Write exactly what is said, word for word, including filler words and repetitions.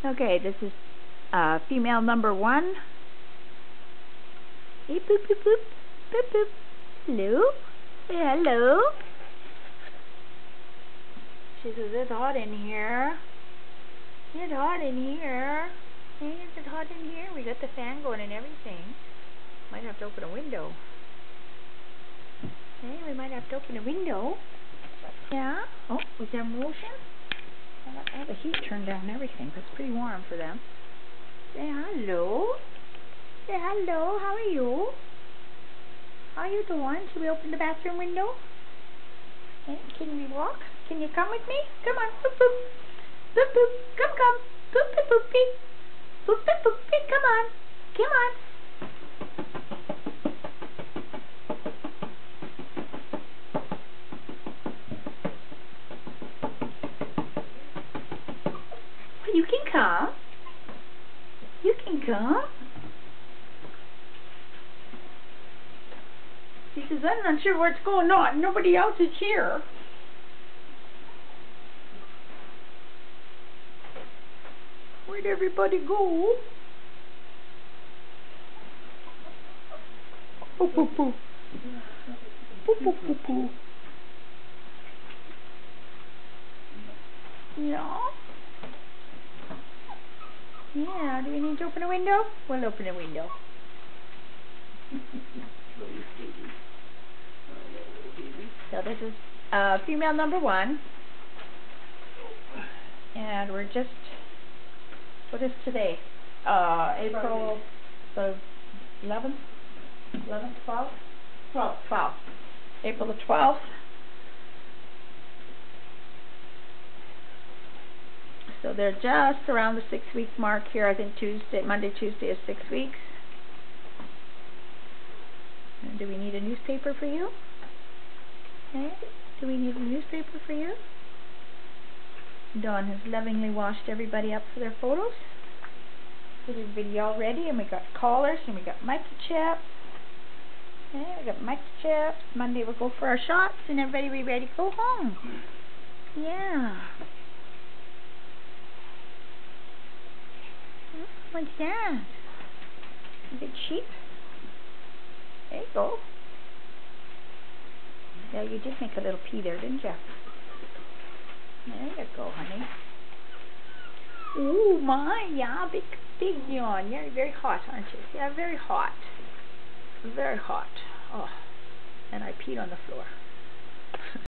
Okay, this is uh, female number one. Hey, boop, boop, boop. Boop, boop. Hello? Say hello. She says, it's hot in here. It's hot in here. Hey, is it hot in here? We got the fan going and everything. Might have to open a window. Hey, we might have to open a window. Yeah? Oh, was there motion? I got all the heat turned down and everything, but it's pretty warm for them. Say hello. Say hello. How are you? How are you doing? Should we open the bathroom window? Hey, can we walk? Can you come with me? Come on. Boop, boop. Boop, boop. Come, come. Boop, boop, boopy. Boop, boop, boopy. Come on. Come on. You can come. You can come. He says, I'm not sure what's going on. Nobody else is here. Where'd everybody go? Poo poo poo. Poo poo poo poo. Yeah. Yeah, do we need to open a window? We'll open a window. So this is uh, female number one. And we're just, what is today? Uh, April the eleventh? eleventh, twelfth? twelfth. twelfth. April the twelfth. So they're just around the six week mark here. I think Tuesday, Monday, Tuesday is six weeks. And do we need a newspaper for you? Okay. Do we need a newspaper for you? Dawn has lovingly washed everybody up for their photos. Get everybody all ready, and we got collars, and we got microchips. Okay, we got microchips. Monday we'll go for our shots, and everybody will be ready to go home. Yeah. What's that? A big sheep? There you go. Yeah, you did make a little pee there, didn't you? There you go, honey. Ooh, my, yeah, big, big yawn. You're very hot, aren't you? Yeah, very hot. Very hot. Oh, and I peed on the floor.